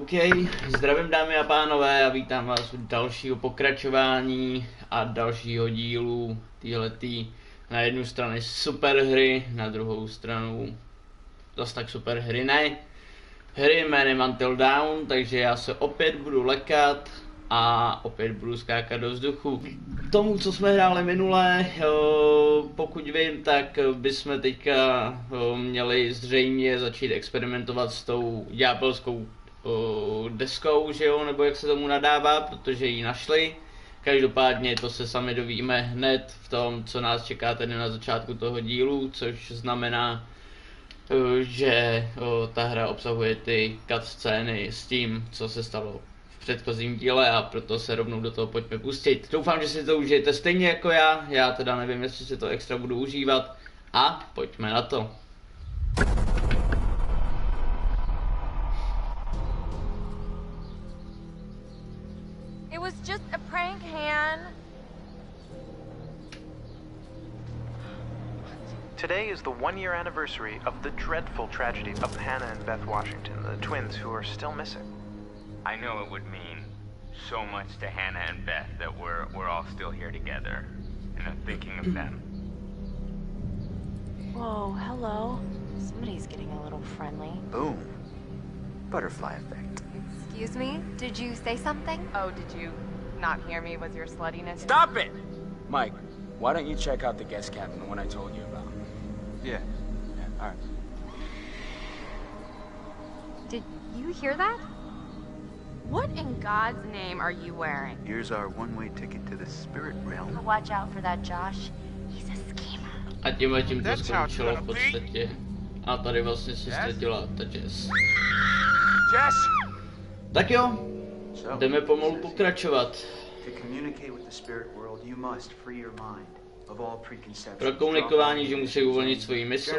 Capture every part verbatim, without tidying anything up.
OK, zdravím dámy a pánové a vítám vás u dalšího pokračování a dalšího dílu téhletý na jednu stranu super hry, na druhou stranu zase tak super hry ne. Hry jménem Until Dawn, takže já se opět budu lekat a opět budu skákat do vzduchu. K tomu, co jsme hráli minule, pokud vím, tak bychom teďka měli zřejmě začít experimentovat s tou ďábelskou deskou, že jo, nebo jak se tomu nadává, protože ji našli. Každopádně to se sami dovíme hned v tom, co nás čeká tady na začátku toho dílu, což znamená, že ta hra obsahuje ty cutscény s tím, co se stalo v předchozím díle, a proto se rovnou do toho pojďme pustit. Doufám, že si to užijete stejně jako já, já teda nevím, jestli si to extra budu užívat, a pojďme na to. It was just a prank, Han. Today is the one-year anniversary of the dreadful tragedy of Hannah and Beth Washington, the twins who are still missing. I know it would mean so much to Hannah and Beth that we're we're all still here together, and I'm thinking of them. Whoa, hello. Somebody's getting a little friendly. Boom. Butterfly effect. Excuse me? Did you say something? Oh, did you not hear me? Was your sluttiness? Stop it! Mike, why don't you check out the guest cabin, the one I told you about? Yeah. Yeah, all right. Did you hear that? What in God's name are you wearing? Here's our one-way ticket to the spirit realm. Watch out for that Josh. He's a schemer. A tím a tím to skončilo v podstatě. A tady vlastně se ztratila ta Jess. Jess! Tak jo, jdeme pomalu pokračovat. Pro komunikování, že musí uvolnit svoji mysl.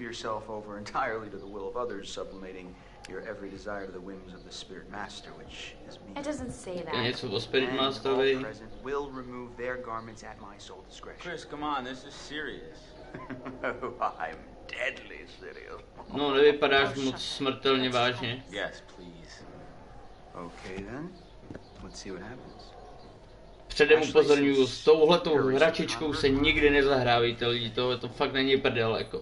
It doesn't say that. Je něco o Spirit Masterovi. Chris, come on, this is serious. I'm deadly serious. No, nevypadáš moc smrtelně vážně. Yes, please. Okay then. Let's see what happens. Předem upozorňuju, s touhletou hračičkou se nikdy nezahrávíte, lidi, tohle to fakt není prdel, jako.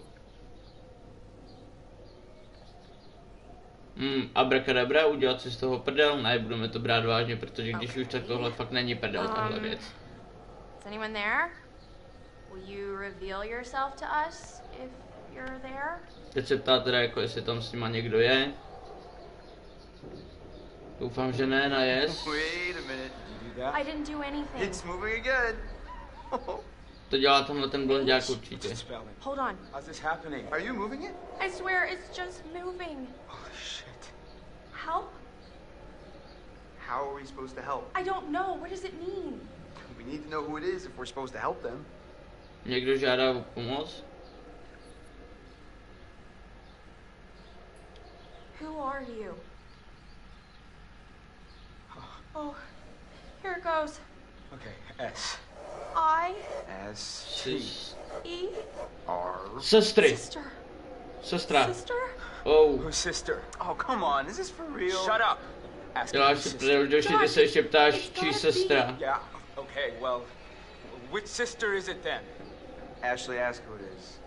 Hmm, abracadabra, udělat si z toho prdel? Ne, budeme to brát vážně, protože když už tak tohle fakt není prdel, tahle věc. Is anyone there? Will you reveal yourself to us if you're there? Teď se ptá teda, jako jestli tam s nima někdo je. Doufám, že ne, na yes. Wait a minute. I didn't do anything. It's moving again. To dělá tenhle ten blonďák určitě. Hold on. How's this happening? Are you moving it? I swear it's just moving. Holy shit. Help? How are we supposed to help? I don't know. What does it mean? We need to know who it is if we're supposed to help them. Někdo žádá o pomoc? Who are you? Oh, here it goes. Okay, S. I S T E R. Sestry. sister. Sestra. Sister? Oh. Who's sister? Oh, come on. Is this for real? Shut up. Ask me Děláš who's si sister. prdel, došli se ještě ptáš, čí sestra. Yeah, okay, well, which sister is it then? Ashley, ask who it is.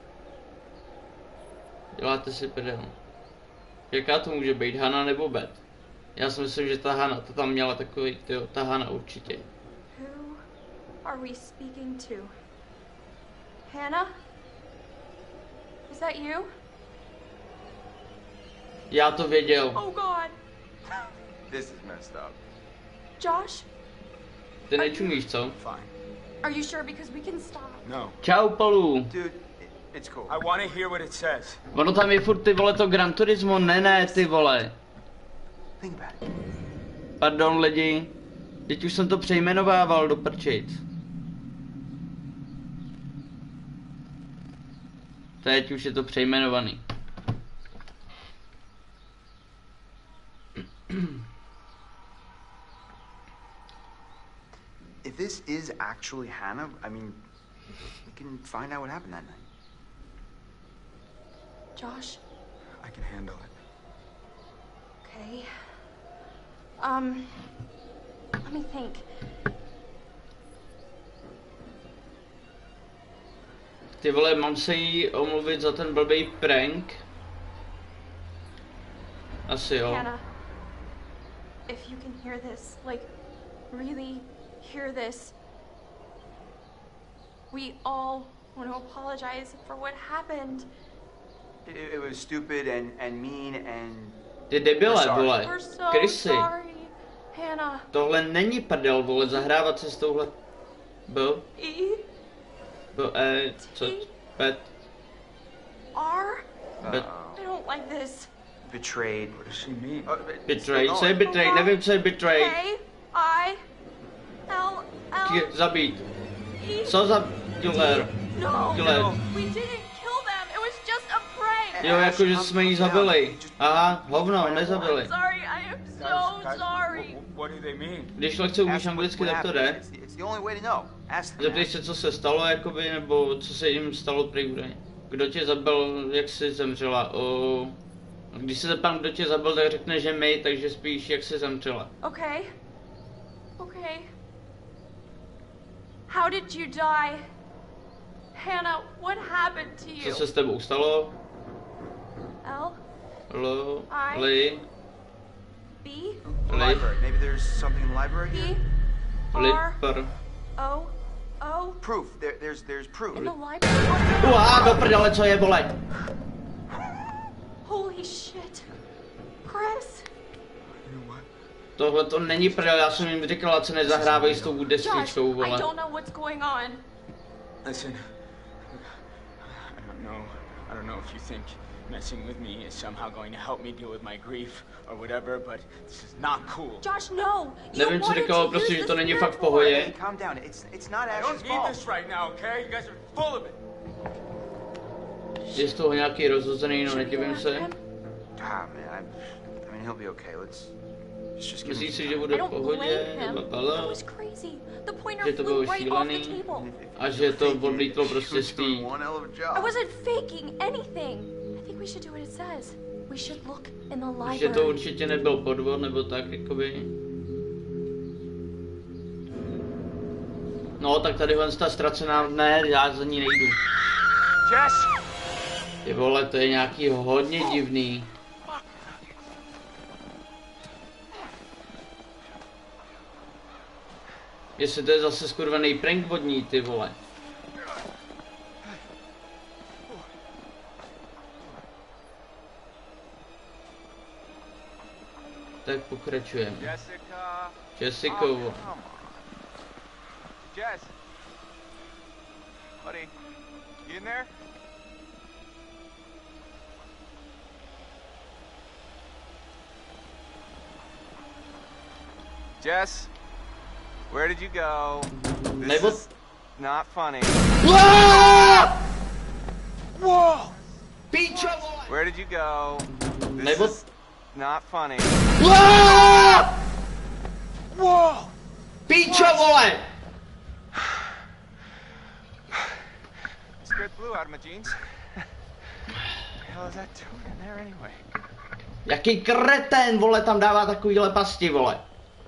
Děláte si prdel. Jaká to může být, Hana nebo Beth? Já si myslím, že ta Hana, to tam měla takový, tyjo, ta Hana určitě. Who are we speaking to? Hannah? Is that you? Já to věděl. Oh God. This is messed up. Josh? Ty nečumíš, co? Fine. Are you sure? Because we can stop. No. Čau, Palu. Dude, it, it's cool. I want to hear what it says. Ono tam je furt, ty vole, to Gran Turismo, ne, ne, ty vole. Think about it. Pardon, lidi. Teď už jsem to přejmenovával do prčic. Teď už je to přejmenovaný. If this is actually Hannah, I mean, we can find out what happened that night. Josh? I can handle it. Okay. Um, let me think. Ty vole, mám se jí omluvit za ten blbý prank? Asi jo. Hannah, if you can hear this, like, really hear this, we all want to apologize for what happened. It, it was stupid and, and mean and... Ty debile, vole. We're so Krysy. sorry, Hannah. Tohle není prdel, vole, zahrávat se s touhle... B, E B, E, co, pet, R. bet, I don't like this. Betrayed. What does she mean? Uh, but- betray, co je no, betray, nevím, co je betray. K I L L K- zabít. E. Co za killer? No, Killer. we didn't kill them. It was just a prank. Jo, jakože jsme jí zabili. Aha, hovno, nezabili. Sorry, I am so Guys, sorry. What, what do they mean? Když lehce umíš Ask what- anglicky, what tak to happened. jde. It's the, it's the only way to know. Ask them. Zeptej se, co se stalo, jakoby, nebo co se jim stalo prý údajně. Kdo tě zabil, jak jsi zemřela, o... Když se zeptám, kdo tě zabil, tak řekne, že my, takže spíš, jak jsi zemřela. Okay. Okay. How did you die? Hannah, what happened to Co you? se s tebou stalo? L L, I- li, B The li, library. Maybe there's something in the library P here? li, R pr. O O Proof. There, there's there's proof. in the library. Uá, do prdele, co je, vole? Holy shit. Chris. You know what? Tohle to není prdel, já jsem jim říkal, ať se nezahrávej s tou Josh, destičkou, I vole. don't know what's going on. Listen, I don't know. I don't know if you think messing with me is somehow going to help me deal with my grief or whatever, but this is not cool. Josh, no. You Nevím, co wanted říkal, to prostě, use že to the není spirit fakt v board. pohodě. Hey, calm down. It's it's not I Ash's don't need fault. this right now, okay? You guys are full of it. Je z toho nějaký rozhozený, no nedivím se. Ah, man. I, I mean, he'll be okay. Let's let's just give him Myslíš si, some že time. bude I v don't pohodě? blame him. Blablabla. That was crazy. The pointer Že to flew bylo right off the šílený table. a že to odlítlo prostě You're z té... doing one hell of a job. I wasn't faking anything. I think we should do what it says. We should look in the library. Že to určitě nebyl podvod, nebo tak, jakoby. No, tak tady hle ta ztracená, ne, já za ní nejdu. Jess! Ty vole, to je nějaký hodně divný. Jestli to je zase skurvený prank vodní, ty vole. Tak pokračujeme. Jessica! Jessico, Oh, come on. Jess! Buddy, you in there? Jess? Where did you go? This Nebo- is not funny. Whoa! Píčo, vole! Where did you go? This Nebo- is not funny. Whoa! Píčo, vole! Scared blue out of my jeans. What the hell is that doing in there anyway? Jaký kretén, vole, tam dává takovýhle pasti, vole.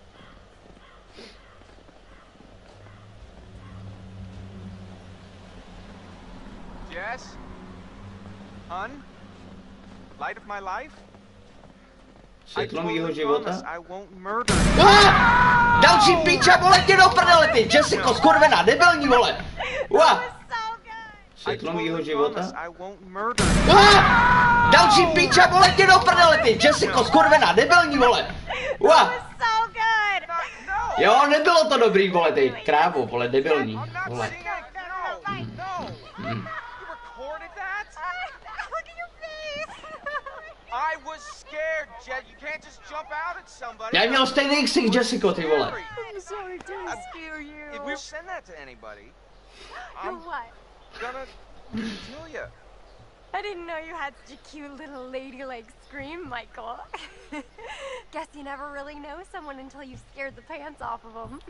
Jess? Hun? Light of my life? I Světlo mýho totally života. promise I won't murder. Ah! Další píča, vole, tě do prdele, ty, Jessico, skurvená, debilní, vole. Ua! Světlo mýho života. promise I won't murder. Ah! Další píča, vole, tě do prdele, ty, Jessico, skurvená, debilní, vole. Ua! So good. No! Jo, nebylo to dobrý, vole, ty, krávo, vole, debilní, I'm not vole. saying I no, no. Mm. You recorded that? Look at your face. I was scared, Jet. You can't just jump out at somebody. Já měl stejný ksich, Jessico, ty vole. I'm sorry to scare you. If we send that to anybody, You're I'm what? gonna kill you. I didn't know you had such a cute little ladylike scream, Michael. Guess you never really know someone until you've scared the pants off of them.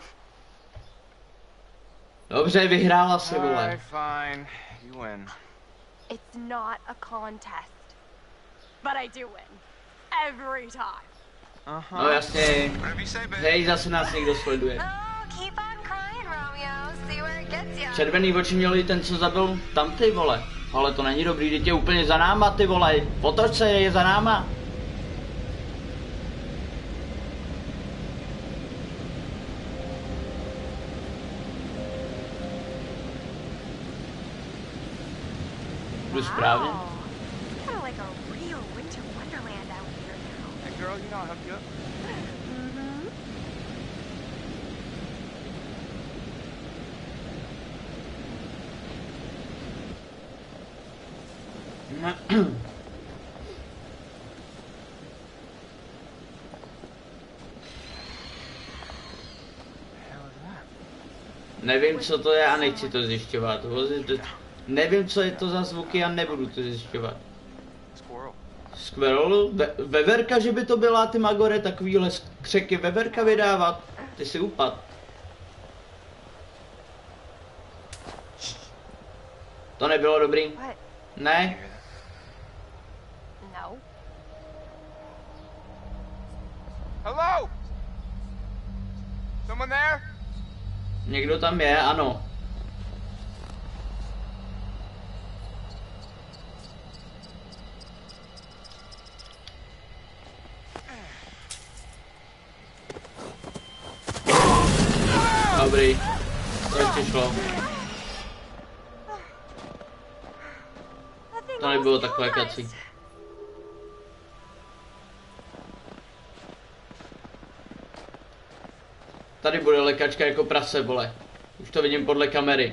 Dobře, vyhrála si, vole. Alright, fine. You win. It's not a contest. But I do win. Every time. No jasně. Hej, zase nás někdo sleduje. Oh, keep on crying, Romeo. See where it gets you. Červený oči měli ten, co zabil tam, ty vole. Ale to není dobrý, teď je úplně za náma, ty vole. Otoč se, je za náma. Jdu správně? Wow. Kind of like a real winter wonderland out here now. Hey, girl, you know I'll help you up. Nevím, co to je a nechci to zjišťovat. Nevím, co je to za zvuky a nebudu to zjišťovat. Squirrel. Squirrel? Ve veverka, že by to byla, ty Magore, takovýhle křeky veverka vydávat. Ty si upad. To nebylo dobrý. What? Ne? No. Hello? Someone there? Někdo tam je, ano. Dobrý. To ještě šlo. To nebylo takové kací. Tady bude lékačka jako prase, vole. Už to vidím podle kamery.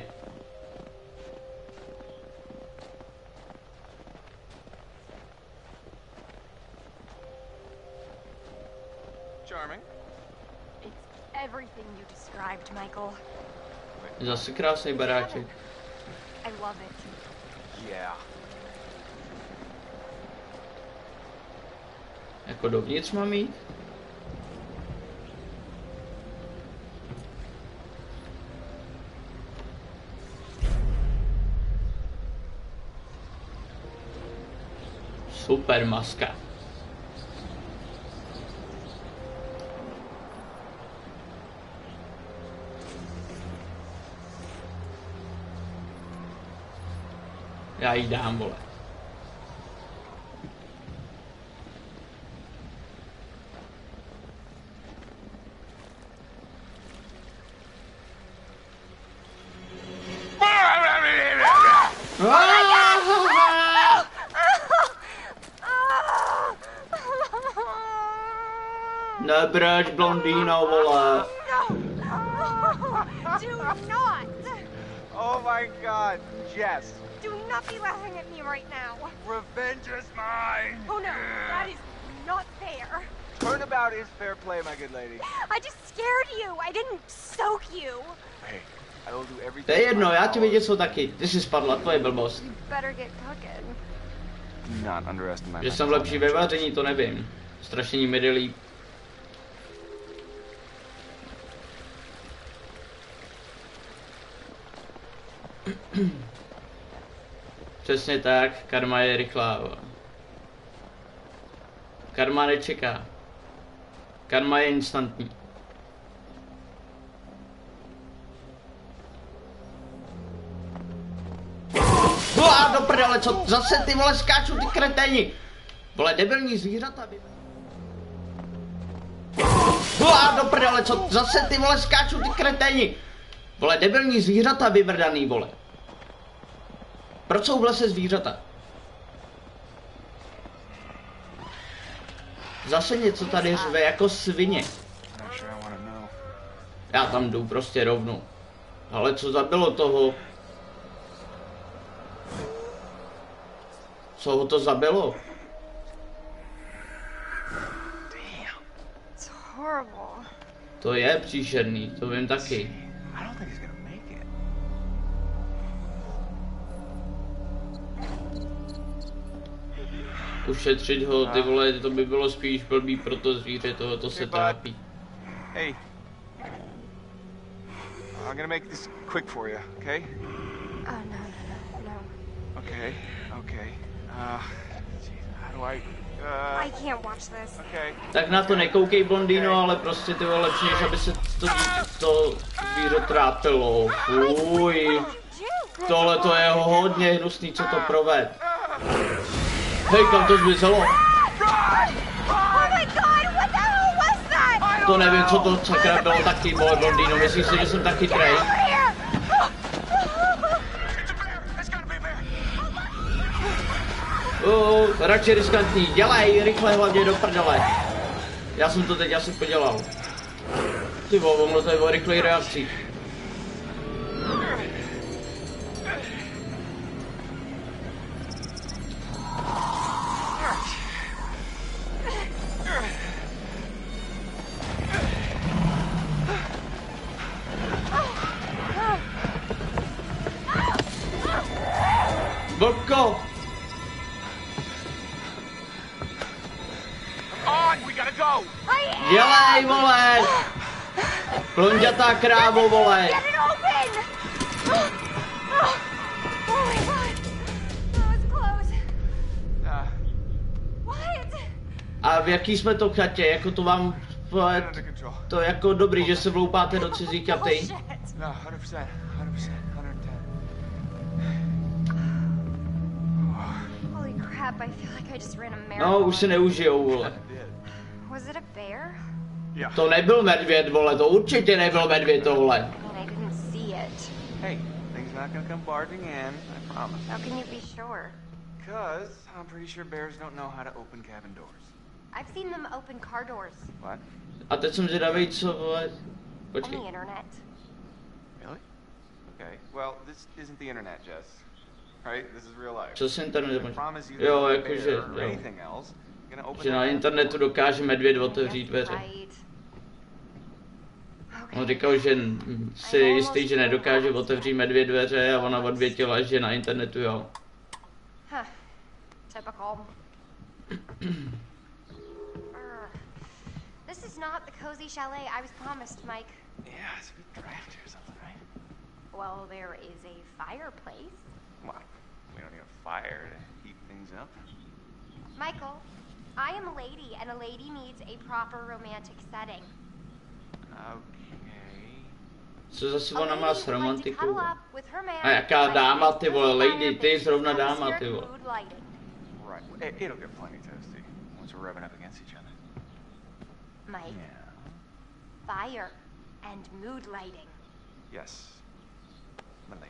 Charming. It's everything you described, Michael. Zase krásný baráček. I love it. Yeah. Jako dovnitř mám jít? Super maska. Já jí dám, vole. Nebrať, blondýno, vole. Do not! Oh my God, Jess. Do not be laughing at me right now. Revenge is mine. Oh no, that is not fair. Turnabout is fair play, my good lady. I just scared you. I didn't soak you. Hey, I will do everything. To je jedno, já ti vidět jsou taky. Ty jsi spadla, tvoje blbost. You better get cooking. Do not underestimate. Že jsem lepší ve vaření, to nevím. Strašení mi jde líp. Přesně tak, karma je rychlá. Karma nečeká. Karma je instantní. Uá, do prdele, co zase ty vole skáču, ty kreténi. Vole, debilní zvířata. Uá, do prdele, co zase ty vole skáču, ty kreténi. Vole, debilní zvířata vyvrdaný, vole. Proč jsou v lese zvířata? Zase něco tady řve jako svině. Já tam jdu prostě rovnou. Ale co zabilo toho? Co ho to zabilo? It's horrible. To je příšerný, to vím taky. Ušetřit ho, ty vole, to by bylo spíš blbý pro to zvíře, tohoto se trápí. Hey. I'm gonna make this quick for you, okay? Oh no, no, no, no. Okay, okay. Uh, geez, how do I Uh, I can't watch this. okay. Tak na to nekoukej, blondýno, ale prostě ty vole lepší, než aby se to, to zvíře trápilo. Fuj. Tohle to je hodně hnusný, co to proved. Hej, kam to zmizelo? Oh my god, what the hell was that? To nevím, co to sakra bylo taky, vole, blondýno. Myslíš si, že jsem tak chytrej? Uh, radši riskantní, dělej, rychle hlavně do prdele. Já jsem to teď asi podělal. Ty vole, ono to je o rychlej reakci. Blbko! Dělej, vole! Plonďatá krávo, vole! Get it open! Oh my god. That was close. Uh, What? A v jaký jsme to chatě? Jako to vám... vole, under control. to je jako dobrý, že se vloupáte do cizí chaty. Bullshit. No, one hundred percent. one hundred percent. one hundred ten. Holy crap, I feel like I just ran a No, marathon. už se neužijou, vole. Was it a bear? Yeah. To nebyl medvěd, vole, to určitě nebyl medvěd, tohle. I mean, I didn't see it. Hey, things not gonna come barging in, I promise. How can you be sure? Cause I'm pretty sure bears don't know how to open cabin doors. I've seen them open car doors What? A teď jsem zvědavý, co, vole... on Počkej. the internet. Really? Okay. Well, this isn't the internet, Jess. Right? This is real life. Co se internet I může... promise you Jo, that a jakože, bear or jo. anything else gonna open Že na that internetu dokáže medvěd otevřít dveře. Right. Okay. On říkal, že si je jistý, že nedokáže otevřít medvěd dveře a ona odvětila, že na internetu jo. Huh. Typical. Urgh. This is not the cozy chalet I was promised, Mike. Yeah, it's a bit drafty or something, right? Well, there is a fireplace. Well, we don't need a fire to heat things up. Michael, I am a lady, and a lady needs a proper romantic setting. Okay. Co zase A ona má lady s would like to romantikou? cuddle up with her man A jaká by dáma, the ty vole, cozy lady, ty fireplace zrovna with dáma, atmospheric ty vole. mood lighting. Right. It, it'll get plenty toasty once we're rubbing up against each other. Mike, Yeah. fire and mood lighting. Yes. My lady.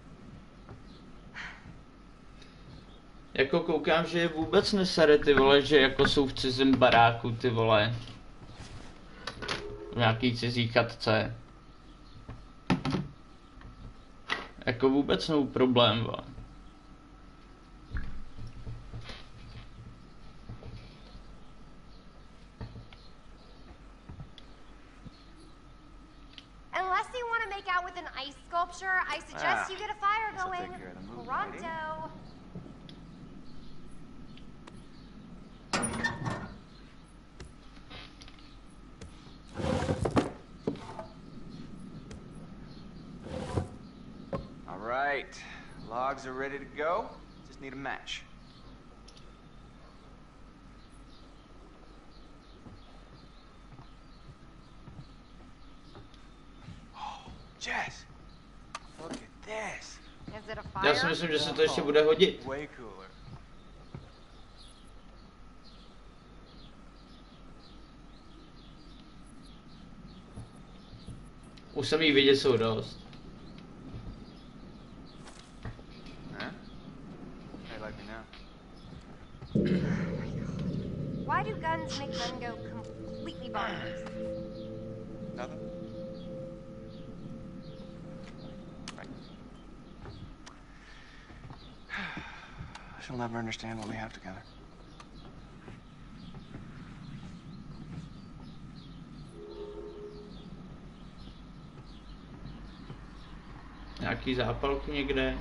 Jako koukám, že je vůbec nesere, ty vole, že jako jsou v cizím baráku, ty vole. V nějaký cizí chatce. Jako vůbec no problém, vole. Unless you want to make out with an ice sculpture, I suggest Ah, you get a fire this'll take going. care of the mood Pronto. All right. Logs are ready to go. Just need a match. Oh, Jess. Look at this. Is it a fire? Já si myslím, že se to ještě bude hodit. Way cooler. Už jsem jí vidět jsou dost. Huh? Hey, like me now. Why do guns make men go completely bonkers? Nothing? Right. She'll never understand what we have together. Nějaký zápalky někde.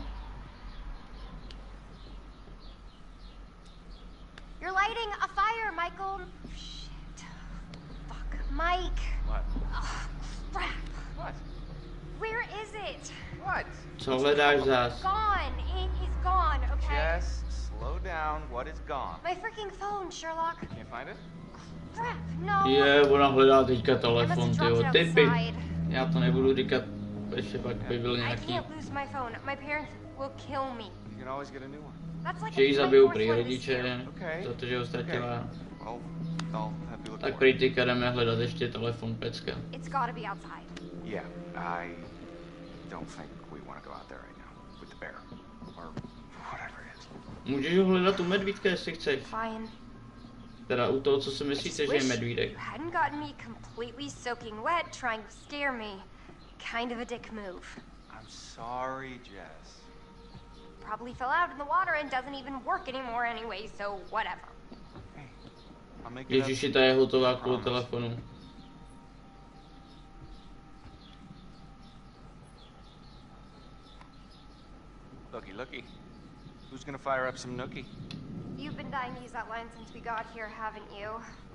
You're lighting a fire, Michael. Shit. Fuck. Mike. What? Ugh, crap. What? Where is it? What? Co hledáš zás? Gone. It is gone, okay? Just slow down. What is gone? My freaking phone, Sherlock. Can't find it? Crap, no. Je, ona hledá teďka I must telefon, have tyjo, dropped it typy. outside. Já to nebudu říkat, ještě pak by byl I nějaký, can't lose my phone. My parents will kill me. You can always get a new one. That's like že jí my zabijou fourth prý one this year. rodiče, Okay. za to, že ho ztratila. Well, I'll have to look Tak for prý it. teďka jdeme hledat ještě telefon pecka. It's gotta be outside. Yeah, I don't think we want to go out there right now with the bear or whatever it is. Můžeš ho hledat u medvídka, jestli chceš. Fine. Teda u toho, co si I myslíte, just že je wish medvídek. you hadn't gotten me completely soaking wet trying to scare me. Kind of a dick move. I'm sorry, Jess. Probably fell out in the water and doesn't even work anymore anyway, so whatever. Hey, I'll make it up. Ježiši, ta je hotová kvůli telefonu. Looky, looky. Who's gonna fire up some nookie? You've been dying to use that line since we got here, haven't you?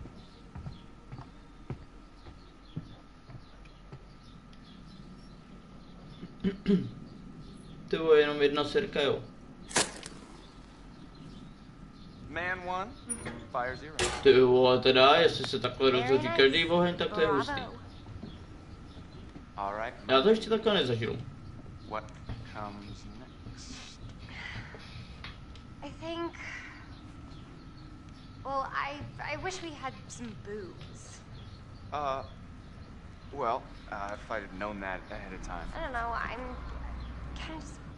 To je jenom jedna serka, jo. Man one, fire zero. Ty vole, teda, jestli se takhle rozhodí každý oheň, tak to je hustý. Bravo. All right. Já to ještě takhle nezažil. What comes next? I think. Well, I I wish we had some booze. Uh, well, uh, if I'd have known that ahead of time. I don't know. I'm kind of. Just...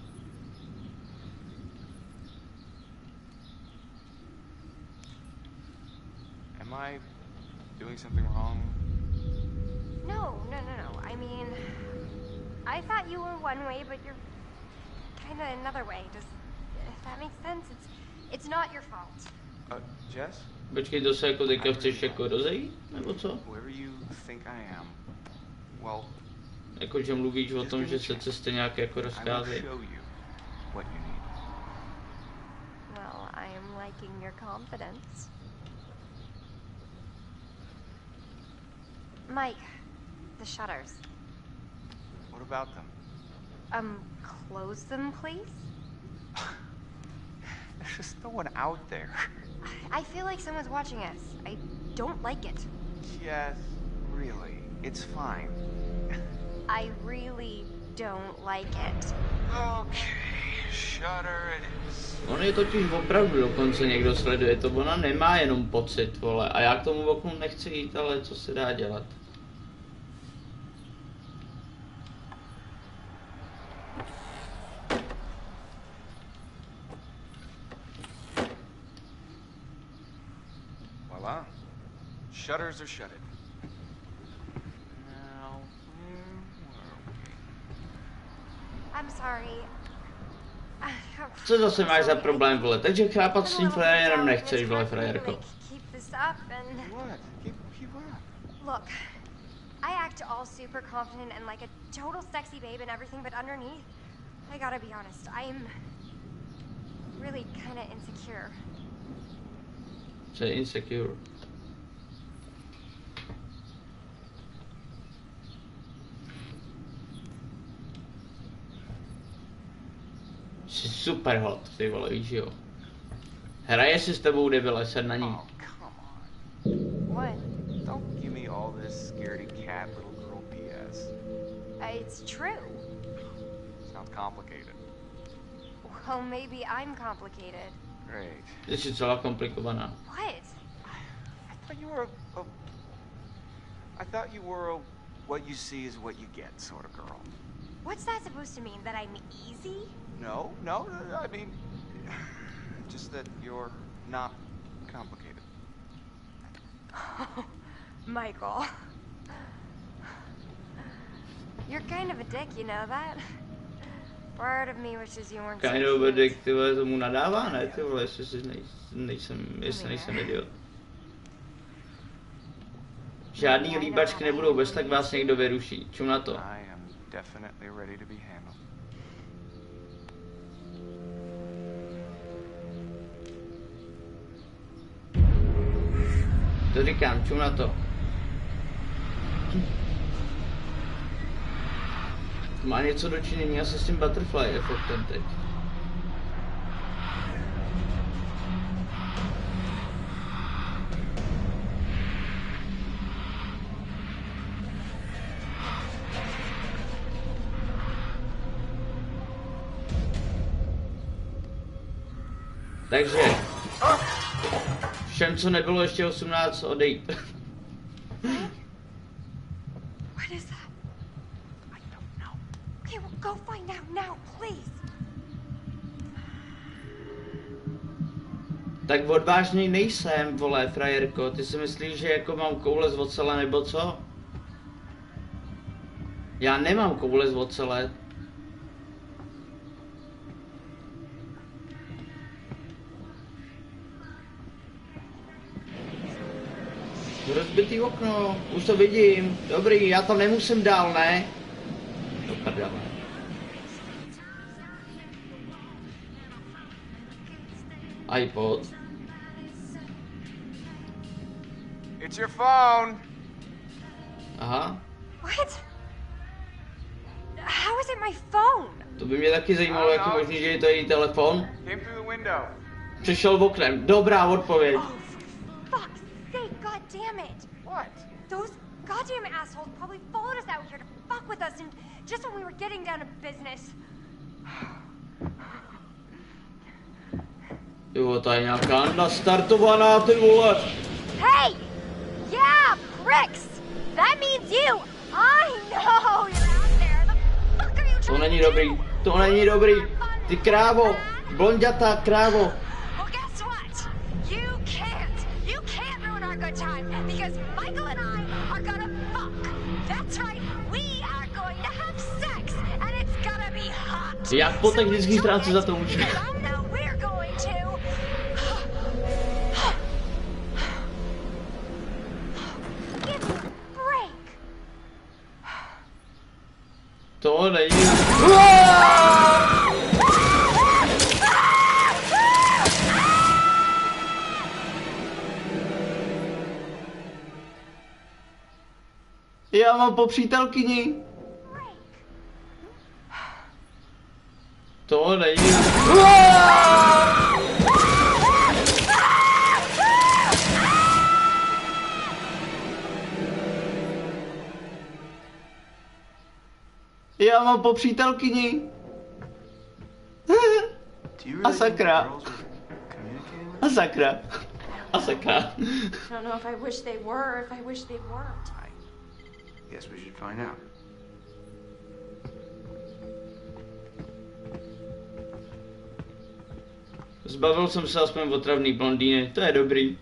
Am I doing something wrong? No, no, no, no. I mean, I thought you were one way, but you're kind of another way. Does if that makes sense? It's it's not your fault. Uh, Jess? Počkej, to se jako teďka chceš jako rozejít, nebo co? Whoever you think I am, well, Jako, že mluvíš o tom, že se cesty nějak jako I will rozcházejí. show you what you need. Well, I am liking your confidence. Mike, the shutters. What about them? Um, close them, please? There's just no one out there. I feel like someone's watching us. I don't like it. Jess, really, it's fine. I really don't like it. Okay, shutter it is. On je totiž opravdu dokonce někdo sleduje, to ona nemá jenom pocit, vole, a já k tomu oknu nechci jít, ale co se dá dělat. Voila. Shutters are shutted. Now, where were we? I'm sorry. Co zase máš za problém, vole, takže chápat s tím frajerem nechceš, vole, frajerko. Keep this up and What? Keep, keep up. look. I act all super confident and like a total sexy babe and everything, but underneath, I gotta be honest, I'm really kind of insecure. Co je insecure? Jsi super hot, ty vole, víš jo. Hraje si s tebou, debile, sed na ní. Oh, come on. What? Don't give me all this scaredy cat little girl B S. Uh, it's true. Sounds complicated. Well, maybe I'm complicated. Great. Ty jsi celá komplikovaná. What? I thought you were a, a I thought you were a what you see is what you get sort of girl. What's that supposed to mean? That I'm easy? No, no, no, I mean, just that you're not complicated. Michael. You're kind of a dick, you know that? Part of me wishes you weren't so Kind of a cute. dick, ty vole, tomu nadává, ne, ty vole, jestli si nej, nejsem, jestli nejsem idiot. Žádný líbačky nebudou, bez tak vás někdo vyruší, čum na to. I am definitely ready to be handled. To říkám, čum na to. Má něco dočinění asi s tím butterfly efektem teď. Takže všem, co nebylo ještě osmnáct, odejít. What is that? I don't know. Okay, well, go find out now, please. Tak odvážný nejsem, vole, frajerko. Ty si myslíš, že jako mám koule z ocele nebo co? Já nemám koule z ocele. Rozbitý okno, už to vidím. Dobrý, já tam nemusím dál, ne? Do prdele. iPod. It's your phone. Aha. What? How is it my phone? To by mě taky zajímalo, jak je možný, že je to její telefon. Came through the window. Přešel oknem. Dobrá odpověď. Oh, for fuck's sake, god damn it! What? Those goddamn assholes probably followed us out here to fuck with us, and just when we were getting down to business. Jo, to je nějaká nastartovaná, ty vole. Hey! Yeah, pricks! That means you! I know you're out there! The fuck are you To trying není to dobrý, do? to není dobrý. Ty krávo, blonďatá krávo. Well, guess what? You can't. You can't ruin our good time because Michael and I are gonna fuck. That's right. We are going to have sex, and it's gonna be hot. Jak po technický stránce za to učí. Now we're going to. Give me a break. To není. Já mám po přítelkyni. To není. Já mám po přítelkyni. A sakra. A sakra. A sakra. I don't know if I wish they were, if I wish they weren't. Guess we should find out. Zbavil jsem se aspoň otravný blondýny, to je dobrý.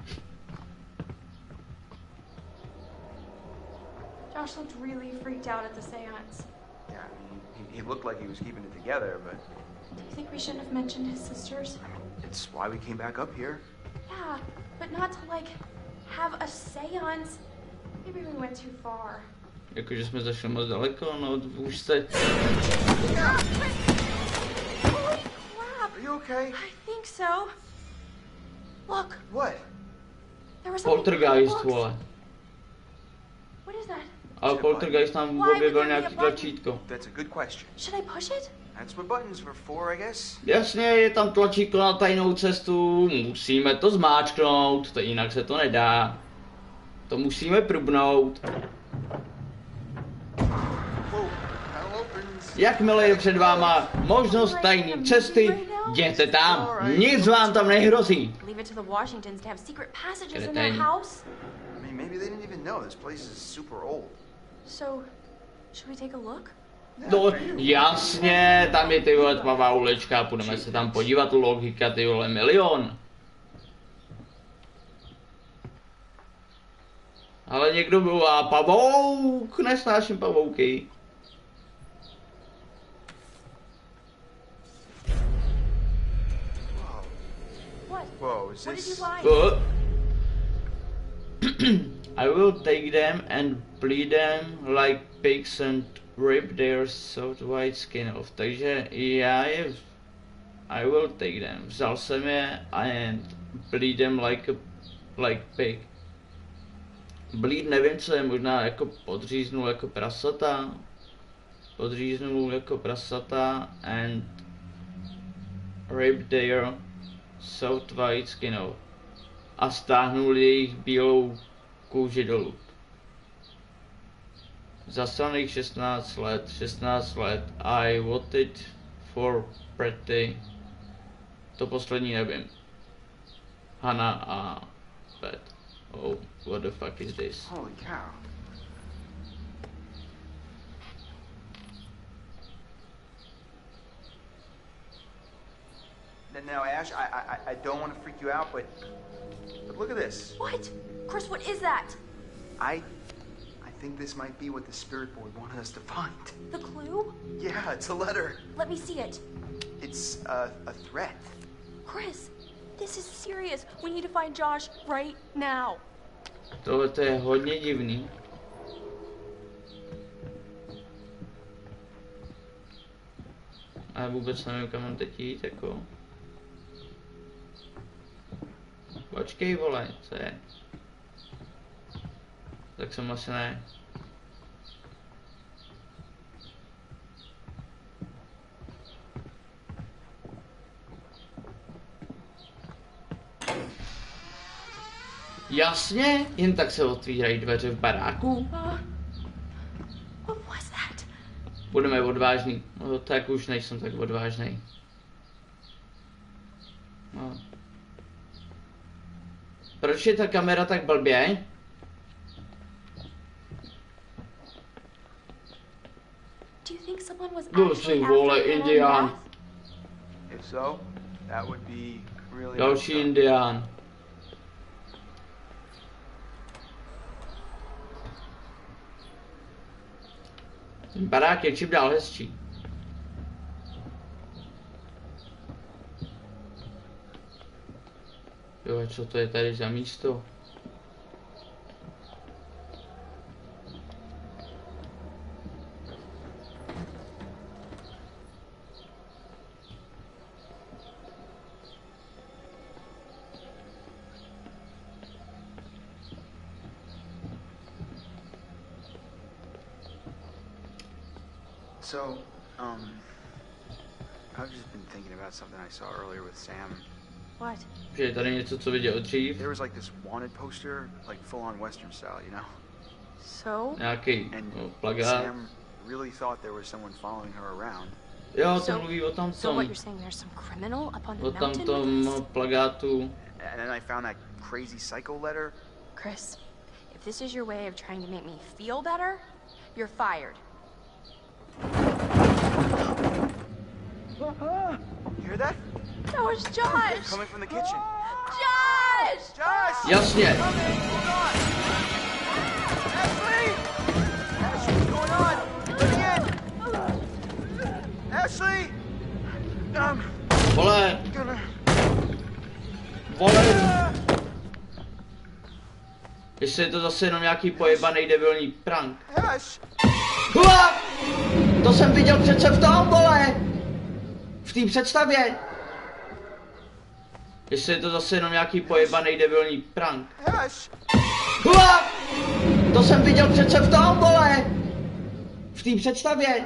Josh looked really freaked out at the seance. Yeah, I mean, he, he looked like he was keeping it together, but Do you think we shouldn't have mentioned his sisters? it's why we came back up here. Yeah, but not to like have a seance. Maybe we went too far. Jakože jsme zašli moc daleko, no už jste... Holy crap! Are you okay? I think so. Look, What? there was something behind the Poltergeist, books. vole. What is that? Ale Poltergeist nám Why would objevil there be nějaký a button? tlačítko. That's a good question. Should I push it? That's what buttons were for, I guess. Jasně, je tam tlačítko na tajnou cestu, musíme to zmáčknout, to jinak se to nedá. To musíme prubnout. Whoa, panel opens. Jakmile je před váma možnost tajné cesty, jděte tam, nic vám tam nehrozí. Leave it to the Washingtons to have secret passages in Get it their in. house. I mean, maybe they didn't even know this place is super old. So, should we take a look? No jasně, tam je ty vole tmavá ulička, půjdeme se tam podívat, logika ty vole milion. Ale někdo byl a pavouk, nesnáším pavouky. Whoa. What? Whoa, is What did you this... like? Uh. I will take them and bleed them like pigs and rip their soft white skin off. Takže já je... I will take them. Vzal jsem je and bleed them like a... like pig. Bleed nevím co je, možná jako podříznul jako prasata. odříznul jako prasata and ripped their soft white skin off. A stáhnul jejich bílou kůži dolů. Zaslaných šestnáct let, šestnáct let, I voted for pretty. To poslední nevím. Hannah a Beth. Oh, what the fuck is this? Holy cow. Now, Ash, I, I, I don't want to freak you out, but, but look at this. What? Chris, what is that? I, I think this might be what the spirit board wanted us to find. The clue? Yeah, it's a letter. Let me see it. It's a, a threat. Chris, this is serious. We need to find Josh right now. Tohle to je hodně divný. A vůbec nevím, kam mám teď jít, jako. Počkej, vole, co je? Tak jsem asi ne. Jasně, jen tak se otvírají dveře v baráku. Uh, what was that? Budeme odvážný. No, tak už nejsem tak odvážný. No. Proč je ta kamera tak blbě? Do you think someone was Byl actually si, after vole, Hannah and Indián. Beth? If so, that would be really. Další Indián. Ten barák je čím dál hezčí. Jo, co to je tady za místo? So, um, I've just been thinking about something I saw earlier with Sam. What? Že je tady něco, co viděl dřív. There was like this wanted poster, like full on Western style, you know? So? Nějaký And no, plagát. Sam really thought there was someone following her around. Jo, to So- mluví o tom So tom. what you're saying, there's some criminal up on the O tam mountain tom with us? plagátu. And then I found that crazy psycho letter. Chris, if this is your way of trying to make me feel better, you're fired. You hear that? That was Josh! Coming from the kitchen. Josh! Josh! Jasně. Coming! Hold on! Ashley! Ashley, what's going on? Let me in! Ashley! Um, Vole, gonna... vole. Jestli je to zase jenom nějaký pojebaný debilní prank. Ash! Hua! To jsem viděl přece v tom, vole! V té představě. Jestli je to zase jenom nějaký pojebaný debilní prank. Ash! Hua! To jsem viděl přece v tom, vole! V té představě.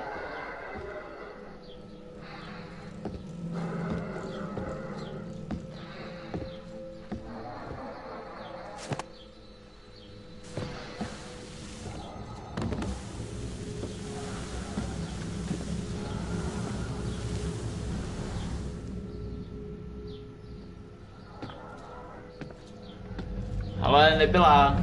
Ale nebyla.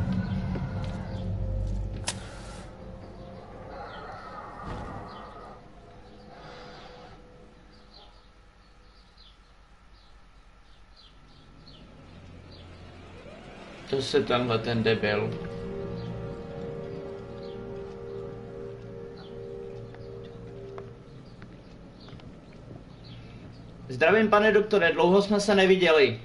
To se tenhle ten debil. Zdravím, pane doktore, dlouho jsme se neviděli.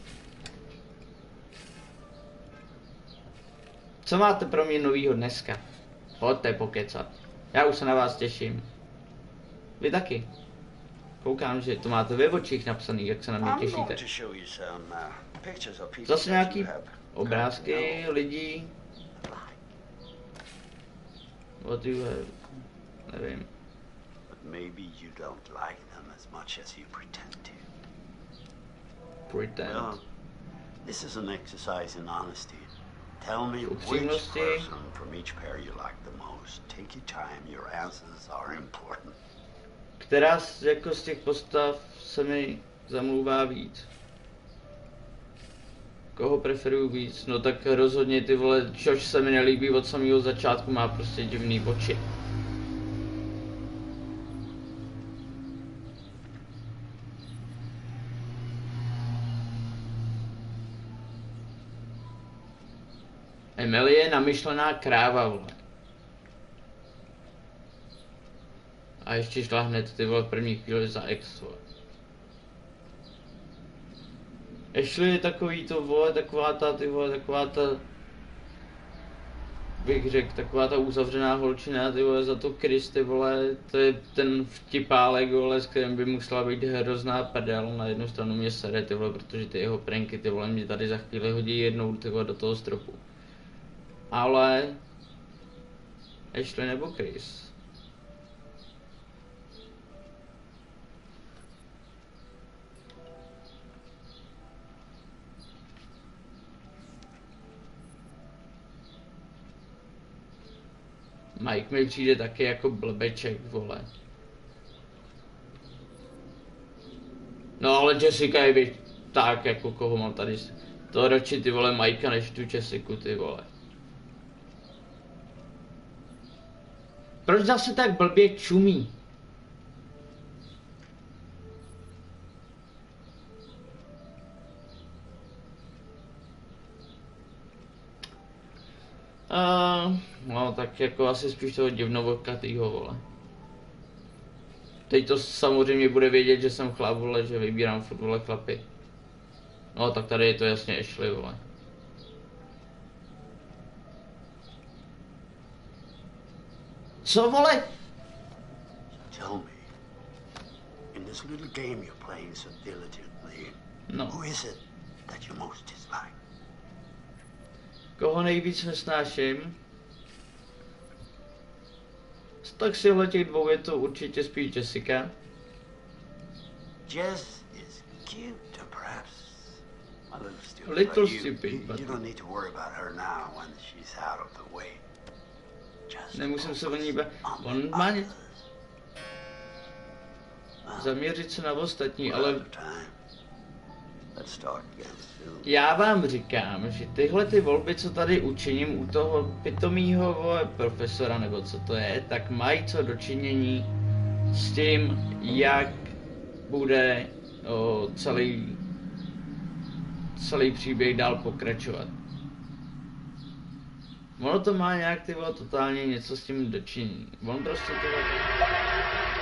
Co máte pro mě novýho dneska? Pojďte pokecat. Já už se na vás těším. Vy taky. Koukám, že to máte ve očích napsaný, jak se na mě těšíte. Zase nějaký obrázky lidí. What you have. nevím. But maybe you don't like them as much as you pretend to. Pretend. Well, this is an exercise in honesty. Tell me which Upřímnosti. person from each pair you like the most. Take your time, your answers are important. Která z, jako z těch postav se mi zamlouvá víc? Koho preferuju víc? No tak rozhodně ty vole, Josh se mi nelíbí od samého začátku, má prostě divný oči. Emily je namyšlená kráva, vole. A ještě šla hned ty vole v první chvíli za ex, vole. Ashley je takový to, vole, taková ta, ty vole, taková ta, bych řekl, taková ta uzavřená holčina, ty vole, za to Chris, ty vole, to je ten vtipálek, vole, s kterým by musela být hrozná prdel. Na jednu stranu mě sere, ty vole, protože ty jeho pranky, ty vole, mě tady za chvíli hodí jednou, ty vole, do toho stropu. Ale Ashley nebo Chris? Mike mi přijde taky jako blbeček, vole. No ale Jessica je být tak, jako koho mám tady. To radši ty vole Mikea než tu Jessiku, ty vole. Proč zase tak blbě čumí? Uh, no tak jako asi spíš toho divnovokatýho, vole. Teď to samozřejmě bude vědět, že jsem chlap, vole, že vybírám furt, vole, chlapy. No tak tady je to jasně Ashley, vole. Co, vole? Tell me, in this little game you're playing so diligently, No. who is it that you most dislike? Koho nejvíc nesnáším? Tak si těch dvou je to určitě spíš Jessica. Jess is cute, and perhaps a little stupid. Little but you, stupid, you, but- you don't need to worry about her now when she's out of the way. Just Nemusím se o ní focus bát. on On the má ně... others. Well, zaměřit se na ostatní, we're ale out of time. Let's talk again soon. já vám říkám, že tyhle ty volby, co tady učiním u toho pitomýho, vole, profesora, nebo co to je, tak mají co dočinění s tím, jak bude o, celý, celý příběh dál pokračovat. Ono to má nějak, ty vole, totálně něco s tím dočinění. On prostě ty vole...